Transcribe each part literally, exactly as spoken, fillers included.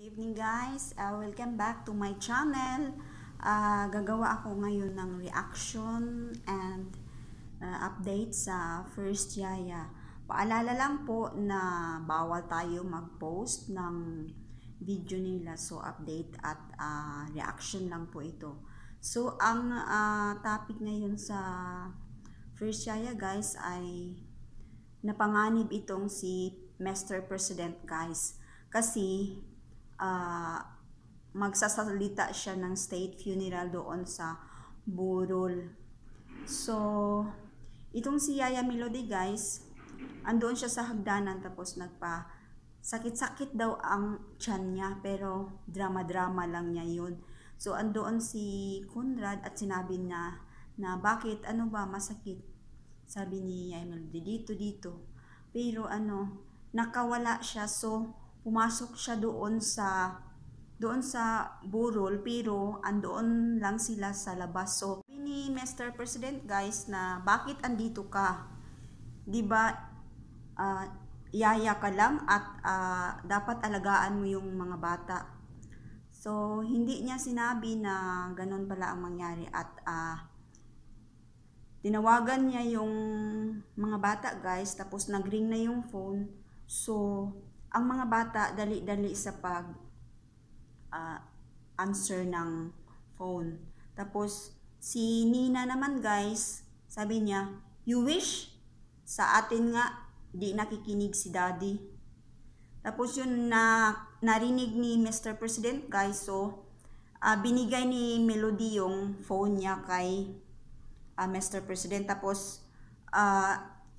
Good evening guys, uh, welcome back to my channel. Uh, gagawa ako ngayon ng reaction and uh, update sa first Yaya. Paalala lang po na bawal tayo mag-post ng video nila, so update at uh, reaction lang po ito. So ang uh, topic ngayon sa first Yaya guys ay napanganib itong si mister President guys, kasi uh, magsasalita siya ng state funeral doon sa burol. So itong si Yaya Melody guys, andoon siya sa hagdanan, tapos nagpa sakit-sakit daw ang tiyan niya, pero drama-drama lang niya yun. So andoon si Conrad at sinabi niya na bakit, ano ba masakit? Sabi ni Yaya Melody, dito, dito. Pero ano, nakawala siya. So, pumasok siya doon sa doon sa burol, pero andoon lang sila sa labas. So, sabi ni mister President guys na bakit andito ka? 'Di ba uh, yaya ka lang at uh, dapat alagaan mo yung mga bata. So, hindi niya sinabi na ganun pala ang mangyari at uh, tinawagan niya yung mga bata guys, tapos nagring na yung phone. So, ang mga bata dali-dali sa pag uh, answer ng phone. Tapos, si Nina naman guys, sabi niya, you wish? Sa atin nga, di nakikinig si daddy. Tapos yun na narinig ni mister President guys, so uh, binigay ni Melody yung phone niya kay Uh, mister President. Tapos uh,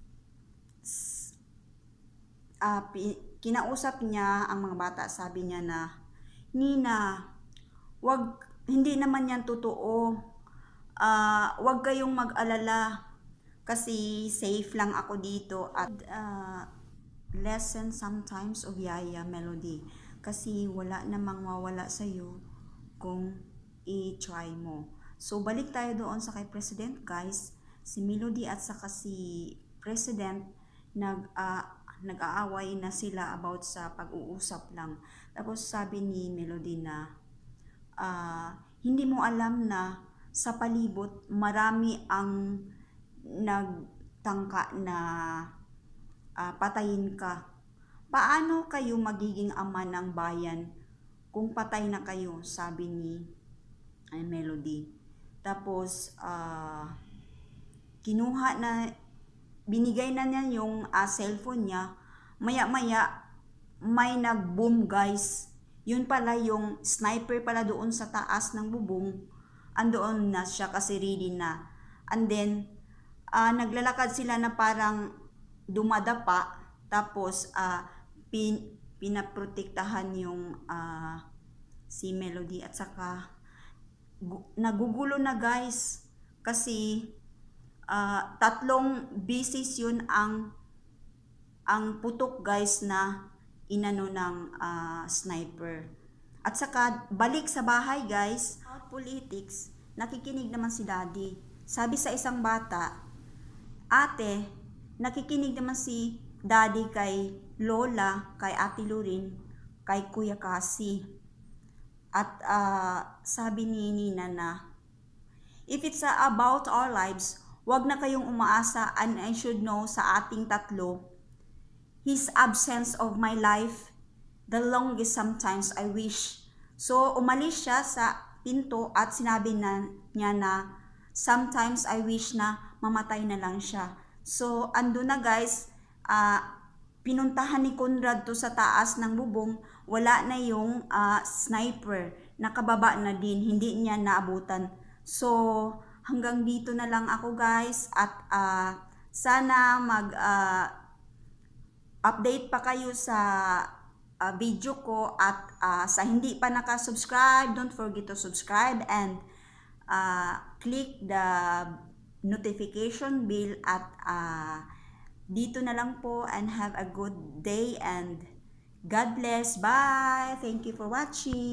uh, kinausap niya ang mga bata. Sabi niya na, Nina, wag, hindi naman yan totoo, uh, wag kayong mag-alala kasi safe lang ako dito. At uh, lesson sometimes of Yaya Melody, kasi wala namang mawala sa'yo kung i-try mo. So, balik tayo doon sa kay President guys. Si Melody at saka si President nag, uh, nag-aaway na sila about sa pag-uusap lang. Tapos sabi ni Melody na uh, hindi mo alam na sa palibot marami ang nagtangka na uh, patayin ka. Paano kayo magiging ama ng bayan kung patay na kayo? Sabi ni uh, Melody. Tapos, uh, kinuha na, binigay na niya yung uh, cellphone niya. Maya-maya, may nag-boom guys. Yun pala yung sniper pala doon sa taas ng bubong. Andoon na siya kasi ready na. And then, uh, naglalakad sila na parang dumadapa. Tapos, uh, pin, pinaprotektahan yung uh, si Melody at saka nagugulo na guys, kasi uh, tatlong beses yun ang ang putok guys na inano ng uh, sniper. At saka balik sa bahay guys, about politics, nakikinig naman si daddy. Sabi sa isang bata, ate, nakikinig naman si daddy kay lola, kay ate Lorin, kay kuya Kasi. At uh, sabi ni Nina na, if it's uh, about our lives, wag na kayong umaasa, and I should know sa ating tatlo, his absence of my life, the longest sometimes I wish. So, umalis siya sa pinto at sinabi na, niya na, sometimes I wish na mamatay na lang siya. So, ando na guys, uh, pinuntahan ni Conrad to sa taas ng bubong, wala na yung uh, sniper, nakababa na din, hindi niya naabutan. So, hanggang dito na lang ako guys, at uh, sana mag uh, update pa kayo sa uh, video ko, at uh, sa hindi pa nakasubscribe, don't forget to subscribe and uh, click the notification bell. At uh, dito na lang po, and have a good day and God bless. Bye! Thank you for watching.